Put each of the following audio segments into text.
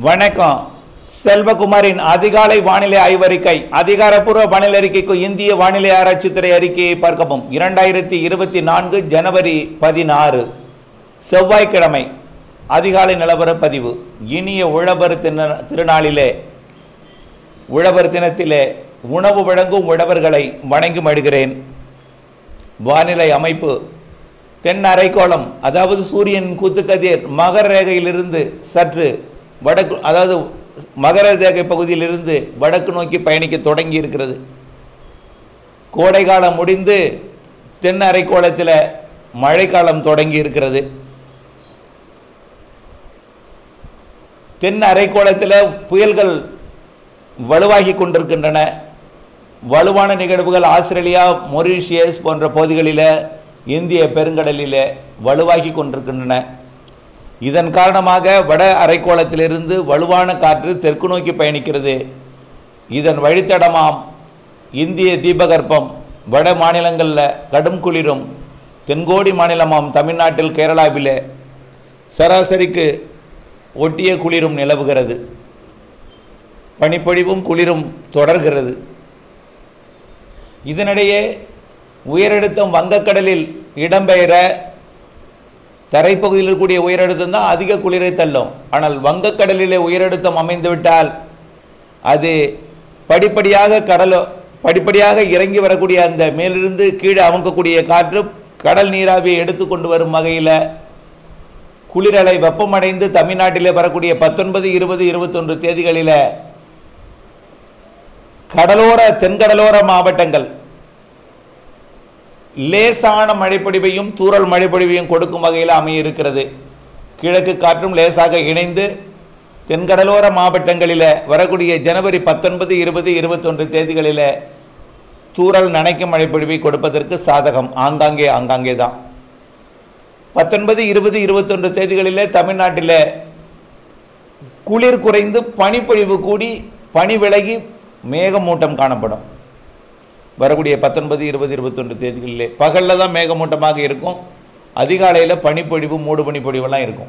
வணக்கம். செல்வகுமாரின் அதிகாலை வானிலை ஆய்வறிக்கை. அதிகாரப்பூர்வ வானிலை அறிக்கைக்கு இந்திய வானிலை ஆராய்ச்சித்துறை அறிக்கையை பார்க்கவும். 2024 ஜனவரி 16 செவ்வாய்க்கிழமை அதிகாலை நிலவர பதிவு. இனிய உழவர் திருநாளிலே உழவர் தினத்திலே உணவு வழங்கும் உழவர்களை வணங்கி மடுகிறேன். வானிலை அமைப்பு: தென் அரைக்கோளம், அதாவது சூரியன் கூத்துக்கதிர் மகர ரேகையிலிருந்து சற்று வடக்கு, அதாவது மகர ரேகை பகுதியிலிருந்து வடக்கு நோக்கி பயணிக்க தொடங்கி இருக்கிறது. கோடைக்காலம் முடிந்து தென் அரைக்கோளத்தில் மழைக்காலம் தொடங்கி இருக்கிறது. தென் அரைக்கோளத்தில் புயல்கள் வலுவாகி கொண்டிருக்கின்றன. வலுவான நிகழ்வுகள் ஆஸ்திரேலியா, மொரீஷியஸ் போன்ற பகுதிகளில் இந்திய பெருங்கடலில் வலுவாகி கொண்டிருக்கின்றன. இதன் காரணமாக வட அரைக்கோளத்திலிருந்து வலுவான காற்று தெற்கு நோக்கி பயணிக்கிறது. இதன் வழித்தடமாம் இந்திய தீபகற்பம் வட மாநிலங்களில் கடும் குளிரும், தென்கோடி மாநிலமாம் தமிழ்நாட்டில் கேரளாவில் சராசரிக்கு ஒட்டிய குளிரும் நிலவுகிறது. பனிப்பொழிவும் குளிரும் தொடர்கிறது. இதனிடையே உயரழுத்தம் வங்கக்கடலில் இடம்பெயர தரைப்பகுதியில் இருக்கக்கூடிய உயரழுத்தம் தான் அதிக குளிரை தள்ளும். ஆனால் வங்கக்கடலிலே உயரழுத்தம் அமைந்துவிட்டால் அது படிப்படியாக இறங்கி வரக்கூடிய அந்த மேலிருந்து கீழே அமுக்கக்கூடிய காற்று கடல் நீராவியை எடுத்துக்கொண்டு வரும் வகையில் குளிரலை வெப்பமடைந்து தமிழ்நாட்டிலே வரக்கூடிய 19, 20, 21 தேதிகளில் தென்கடலோர மாவட்டங்கள் லேசான மழைப்பொழிவையும் தூறல் மழைப்பொழிவையும் கொடுக்கும் வகையில் அமையிருக்கிறது. கிழக்கு காற்றும் லேசாக இணைந்து தென்கடலோர மாவட்டங்களில் வரக்கூடிய ஜனவரி 19, 20, 21 தேதிகளில் தூறல் நனைக்கும் மழைப்பொழிவை கொடுப்பதற்கு சாதகம். ஆங்காங்கே தான் 19, 20, 21 தேதிகளில் தமிழ்நாட்டில் குளிர் குறைந்து பனிப்பொழிவு கூடி பனி விலகி மேகமூட்டம் காணப்படும். வரக்கூடிய 19, 20, 21 தேதிகளிலே பகலில் தான் மேகமூட்டமாக இருக்கும். அதிகாலையில் பனிப்பொழிவு, மூடு பனிப்பொழிவெல்லாம் இருக்கும்.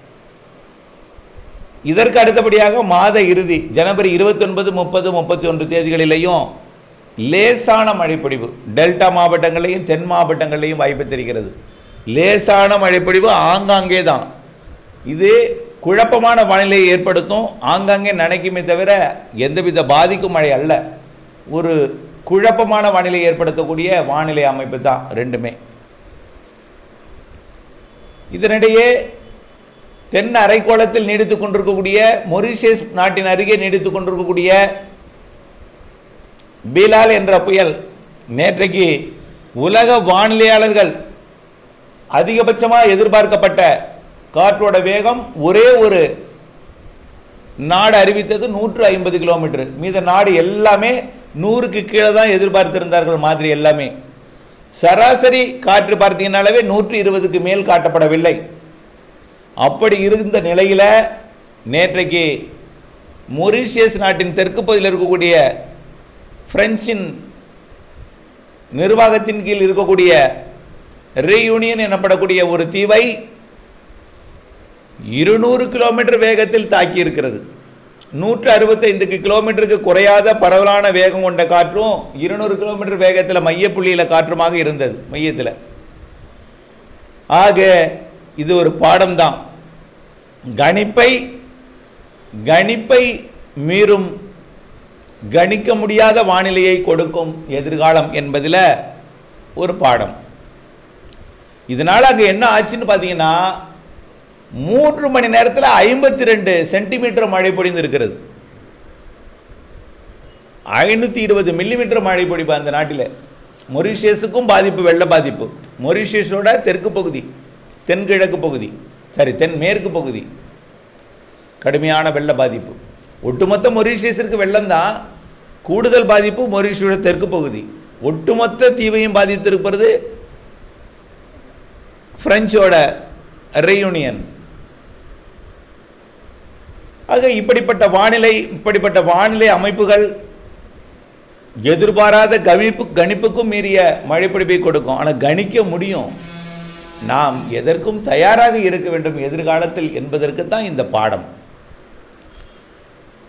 இதற்கு அடுத்தபடியாக மாத இறுதி ஜனவரி 29, 30, 31 தேதிகளிலேயும் லேசான மழைப்பொழிவு டெல்டா மாவட்டங்களையும் தென் மாவட்டங்களையும் வாய்ப்பு தெரிகிறது. லேசான மழைப்பொழிவு ஆங்காங்கே தான். இது குழப்பமான வானிலையை ஏற்படுத்தும். ஆங்காங்கே நனைக்குமே தவிர எந்தவித பாதிக்கும் மழை அல்ல. ஒரு குழப்பமான வானிலை ஏற்படுத்தக்கூடிய வானிலை அமைப்பு தான் ரெண்டுமே. இதனிடையே தென் அரைக்கோளத்தில் நீடித்துக் கொண்டிருக்கக்கூடிய மொரீஷியஸ் நாட்டின் அருகே நீடித்துக் கொண்டிருக்கக்கூடிய பீலால் என்ற புயல் நேற்றைக்கு உலக வானிலையாளர்கள் அதிகபட்சமாக எதிர்பார்க்கப்பட்ட காற்றோட வேகம் ஒரே ஒரு நாடு அறிவித்தது 150 கிலோமீட்டர். மீத நாடு எல்லாமே 100க்கு கீழே தான் எதிர்பார்த்திருந்தார்கள். மாதிரி எல்லாமே சராசரி காற்று பார்த்தீங்கன்னாலே 120க்கு மேல் காட்டப்படவில்லை. அப்படி இருந்த நிலையில் நேற்றைக்கு மொரீஷியஸ் நாட்டின் தெற்கு பகுதியில் இருக்கக்கூடிய பிரெஞ்சின் நிர்வாகத்தின் கீழ் இருக்கக்கூடிய ரீயூனியன் எனப்படக்கூடிய ஒரு தீவை 200 கிலோமீட்டர் வேகத்தில் தாக்கி இருக்கிறது. 165 கிலோமீட்டருக்கு குறையாத பரவலான வேகம் கொண்ட காற்றும் 200 கிலோமீட்டர் வேகத்தில் மையப்புள்ளியில் காற்றுமாக இருந்தது மையத்தில். ஆக இது ஒரு பாடம் தான். கணிப்பை மீறும் கணிக்க முடியாத வானிலையை கொடுக்கும் எதிர்காலம் என்பதில் ஒரு பாடம். இதனால் அங்கே என்ன ஆச்சுன்னு பார்த்தீங்கன்னா 3 மணி நேரத்தில் 52 சென்டிமீட்டர் மழை பொழிந்திருக்கிறது. 520 மில்லிமீட்டர் மழை பொழிப்பு அந்த நாட்டில். மொரீஷியஸுக்கும் பாதிப்பு, வெள்ள பாதிப்பு. மொரீஷியஸோட தெற்கு பகுதி, தென்கிழக்கு பகுதி, தென்மேற்கு பகுதி கடுமையான வெள்ள பாதிப்பு. ஒட்டுமொத்த மொரீஷியஸிற்கு வெள்ளம் தான். கூடுதல் பாதிப்பு மொரீஷியோட தெற்கு பகுதி. ஒட்டுமொத்த தீவையும் பாதித்திருப்பது பிரெஞ்சோட ரீயூனியன். ஆக இப்படிப்பட்ட வானிலை அமைப்புகள் எதிர்பாராத கணிப்புக்கும் மீறிய மழைப்பொழிவை கொடுக்கும். ஆனால் கணிக்க முடியும். நாம் எதற்கும் தயாராக இருக்க வேண்டும் எதிர்காலத்தில் என்பதற்கு தான் இந்த பாடம்.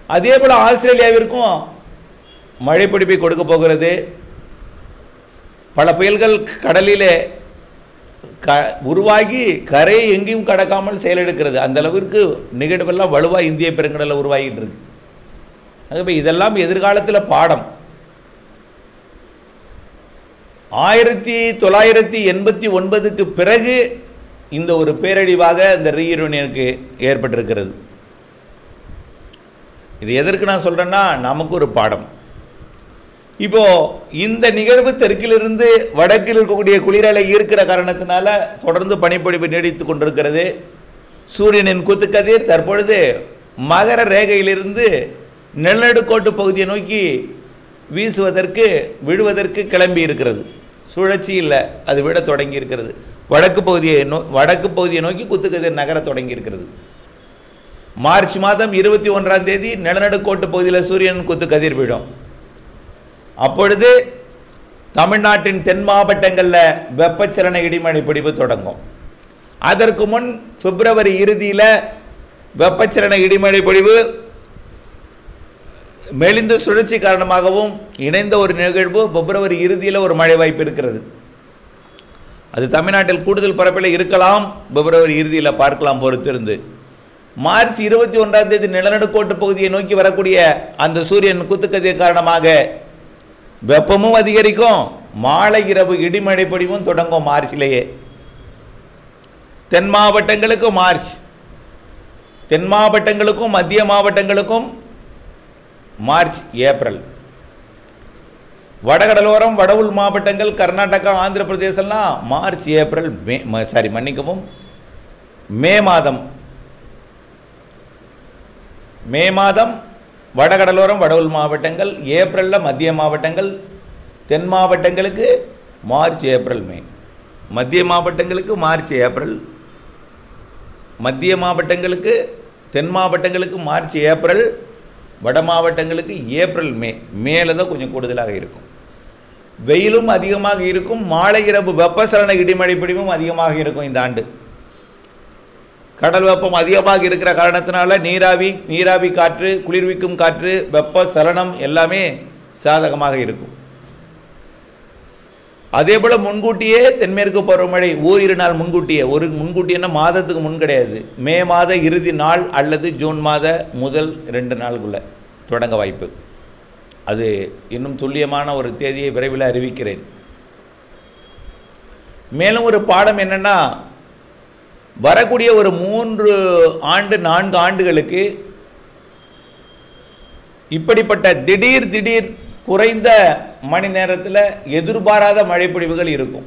அதே போல் ஆஸ்திரேலியாவிற்கும் மழை பொழிவை கொடுக்க போகிறது. பல புயல்கள் கடலிலே உருவாகி கரையை எங்கேயும் கடக்காமல் செயலெடுக்கிறது. அந்த அளவிற்கு நிகழ்வெல்லாம் வலுவாக இந்திய பெருங்கடலில் உருவாகிட்டு இருக்கு. ஆகவே இதெல்லாம் எதிர்காலத்தில் பாடம். 1989க்கு பிறகு இந்த ஒரு பேரழிவாக இந்த ரீயூனியனுக்கு ஏற்பட்டிருக்கிறது. இது எதற்கு நான் சொல்கிறேன்னா, நமக்கு ஒரு பாடம். இப்போது இந்த நிகழ்வு தெற்கிலிருந்து வடக்கில் இருக்கக்கூடிய குளிரலை ஈர்க்கிற காரணத்தினால தொடர்ந்து பனிப்பொழிவு நீடித்து கொண்டிருக்கிறது. சூரியனின் குத்துக்கதிர் தற்பொழுது மகர ரேகையிலிருந்து நிலநடுக்கோட்டு பகுதியை நோக்கி வீசுவதற்கு விழுவதற்கு கிளம்பி இருக்கிறது. சுழற்சி இல்லை, அது விட தொடங்கி இருக்கிறது. வடக்கு பகுதியை நோக்கி குத்துக்கதிர் நகர தொடங்கி இருக்கிறது. மார்ச் மாதம் 21ஆம் தேதி நிலநடுக்கோட்டு பகுதியில் சூரியன் குத்துக்கதிர் விடும். அப்பொழுது தமிழ்நாட்டின் தென் மாவட்டங்களில் வெப்பச்சலன இடிமழை பிடிப்பு தொடங்கும். அதற்கு முன் பிப்ரவரி இறுதியில் வெப்பச்சலன இடிமழை பொழிவு மெலிந்த சுழற்சி காரணமாகவும் இணைந்த ஒரு நிகழ்வு பிப்ரவரி இறுதியில் ஒரு மழை வாய்ப்பு இருக்கிறது. அது தமிழ்நாட்டில் கூடுதல் பரப்பில் இருக்கலாம். பிப்ரவரி இறுதியில் பார்க்கலாம் பொறுத்திருந்து. மார்ச் 21ஆம் தேதி நிலநடுக்கோட்டு பகுதியை நோக்கி வரக்கூடிய அந்த சூரியன் குத்துக்கதிர் காரணமாக வெப்பமும் அதிகரிக்கும், மாலை இரவு இடிமழை பொழிவும் தொடங்கும் மார்ச்சிலேயே. தென் மாவட்டங்களுக்கும் மார்ச், தென் மாவட்டங்களுக்கும் மத்திய மாவட்டங்களுக்கும் மார்ச் ஏப்ரல், வடகடலோரம் வட உள் மாவட்டங்கள் கர்நாடகா ஆந்திர பிரதேசம்லாம் மார்ச் ஏப்ரல் மே மாதம் வடகடலோரம் வட உள் மாவட்டங்கள், ஏப்ரலில் மத்திய மாவட்டங்கள், தென் மாவட்டங்களுக்கு மார்ச் ஏப்ரல் மே, மத்திய மாவட்டங்களுக்கு மார்ச் ஏப்ரல், மத்திய மாவட்டங்களுக்கு தென் மாவட்டங்களுக்கு மார்ச் ஏப்ரல், வட மாவட்டங்களுக்கு ஏப்ரல் மே. மேலே தான் கொஞ்சம் கூடுதலாக இருக்கும். வெயிலும் அதிகமாக இருக்கும். மாலை இரவு வெப்பசலன இடிமழை பிடிவும் அதிகமாக இருக்கும். இந்த ஆண்டு கடல் வெப்பம் அதிகமாக இருக்கிற காரணத்தினால நீராவி காற்று, குளிர்விக்கும் காற்று, வெப்ப சலனம் எல்லாமே சாதகமாக இருக்கும். அதே போல் முன்கூட்டியே தென்மேற்கு பருவமழை ஓரிரு நாள் முன்கூட்டியன்னா மாதத்துக்கு முன் கிடையாது. மே மாத இறுதி நாள் அல்லது ஜூன் மாத முதல் 2 நாளுக்குள்ளே தொடங்க வாய்ப்பு. அது இன்னும் துல்லியமான ஒரு தேதியை விரைவில் அறிவிக்கிறேன். மேலும் ஒரு பாடம் என்னென்னா, வரக்கூடிய ஒரு 3-4 ஆண்டுகளுக்கு இப்படிப்பட்ட திடீர் குறைந்த மணி நேரத்தில் எதிர்பாராத மழைப்பொழிவுகள் இருக்கும்.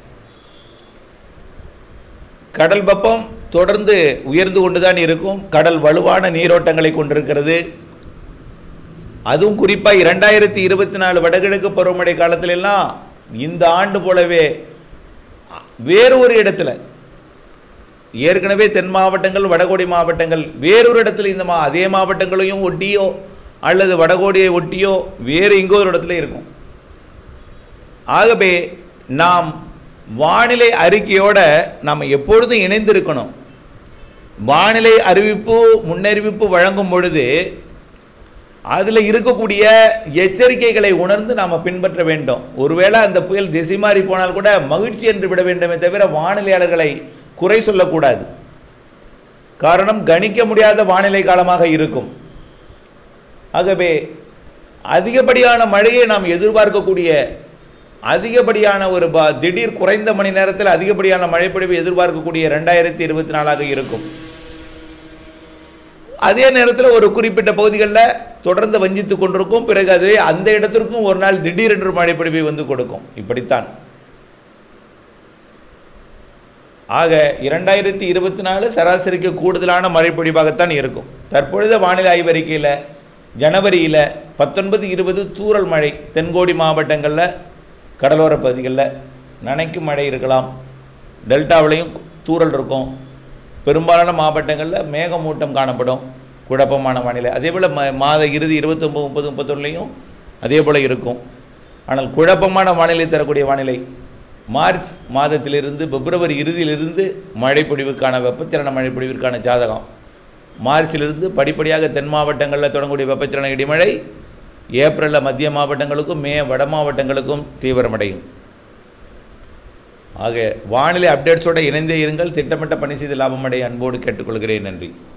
கடல் வெப்பம் தொடர்ந்து உயர்ந்து கொண்டுதான் இருக்கும். கடல் வலுவான நீரோட்டங்களை கொண்டிருக்கிறது. அதுவும் குறிப்பாக 2024 வடகிழக்கு பருவமழை காலத்திலெல்லாம் இந்த ஆண்டு போலவே வேறு ஒரு இடத்துல, ஏற்கனவே தென் மாவட்டங்கள் வடகோடி மாவட்டங்கள், வேறொரு இடத்துல அதே மாவட்டங்களையும் ஒட்டியோ அல்லது வடகோடியை ஒட்டியோ வேறு எங்கோ ஒரு இடத்துல இருக்கும். ஆகவே நாம் வானிலை அறிக்கையோடு நாம் எப்பொழுதும் இணைந்திருக்கணும். வானிலை முன்னறிவிப்பு வழங்கும் பொழுது அதில் இருக்கக்கூடிய எச்சரிக்கைகளை உணர்ந்து நாம் பின்பற்ற வேண்டும். ஒருவேளை அந்த புயல் திசை மாறி போனால் கூட மகிழ்ச்சி என்று விட வேண்டுமே தவிர வானிலையாளர்களை குறை சொல்லக்கூடாது. காரணம், கணிக்க முடியாத வானிலை காலமாக இருக்கும். ஆகவே அதிகப்படியான மழையை நாம் எதிர்பார்க்கக்கூடிய, அதிகப்படியான ஒரு திடீர் குறைந்த மணி நேரத்தில் அதிகப்படியான மழைப்பொழிவை எதிர்பார்க்கக்கூடிய 2024 இருக்கும். அதே நேரத்தில் ஒரு குறிப்பிட்ட பகுதிகளில் தொடர்ந்து வஞ்சித்து கொண்டிருக்கும். பிறகு அது அந்த இடத்திற்கும் ஒரு நாள் திடீரென்று மழைப்பொழிவை வந்து கொடுக்கும். இப்படித்தான். ஆக 2024 சராசரிக்கு கூடுதலான மழைப்பொழிவாகத்தான் இருக்கும். தற்பொழுது வானிலை ஆய்வறிக்கையில் ஜனவரியில் 19-20 தூறல் மழை தென்கோடி மாவட்டங்களில் கடலோர பகுதிகளில் நனைக்கும் மழை இருக்கலாம். டெல்டாவிலையும் தூறல் இருக்கும். பெரும்பாலான மாவட்டங்களில் மேகமூட்டம் காணப்படும். குழப்பமான வானிலை. அதே போல் மாத இறுதி 29, 30, 31லையும் அதே போல் இருக்கும். ஆனால் குழப்பமான வானிலை தரக்கூடிய வானிலை மார்ச் மாதத்திலிருந்து பிப்ரவரி இறுதியிலிருந்து மழைப்பொழிவுக்கான வெப்பச்சலன மழைப்பொழிவிற்கான ஜாதகம் மார்ச்சிலிருந்து படிப்படியாக தென் மாவட்டங்களில் தொடங்கக்கூடிய வெப்பச்சலன இடிமழை ஏப்ரலில் மத்திய மாவட்டங்களுக்கும் மே வட மாவட்டங்களுக்கும் தீவிரமடையும். ஆக வானிலை அப்டேட்ஸோடு இணைந்தே இருங்கள். திட்டமிட்ட பணி செய்து லாபமடைய அன்போடு கேட்டுக்கொள்கிறேன். நன்றி.